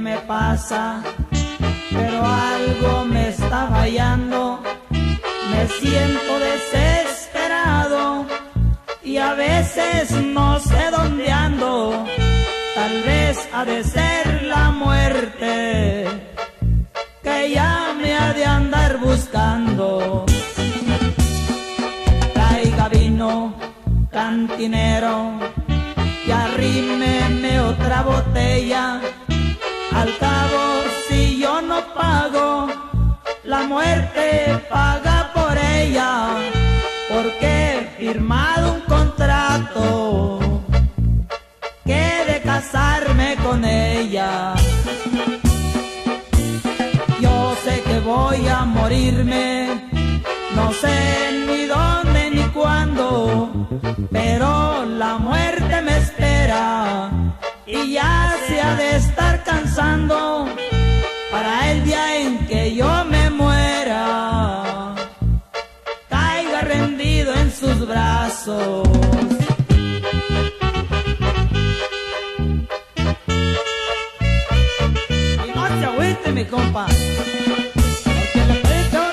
me pasa, pero algo me está fallando. Me siento desesperado y a veces no sé dónde ando. Tal vez ha de ser la muerte que ya me ha de andar buscando. Traiga vino, cantinero, y arrímeme otra botella. Al cabo, si yo no pago, la muerte paga por ella, porque he firmado un contrato que de casarme con ella. Yo sé que voy a morirme, no sé ni dónde ni cuándo, pero la muerte me espera y ya se ha de estar cansando para el día en que yo me muera, caiga rendido en sus brazos. Y no se agüite, mi compa, porque le predico.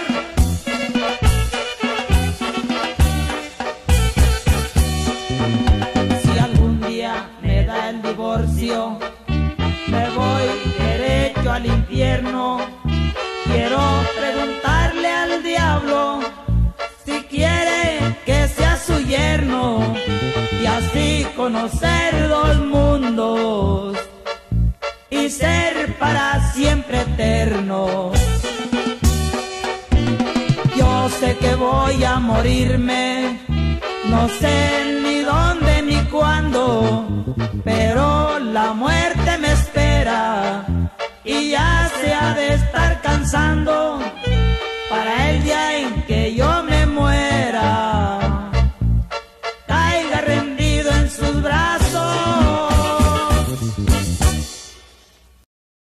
Si algún día me da el divorcio, me voy derecho al infierno. Quiero preguntarle al diablo si quiere que sea su yerno y así conocer dos mundos y ser para siempre eterno. Yo sé que voy a morirme, no sé ni dónde ni cuándo, pero la muerte me espera y ya se ha de estar cansando para el día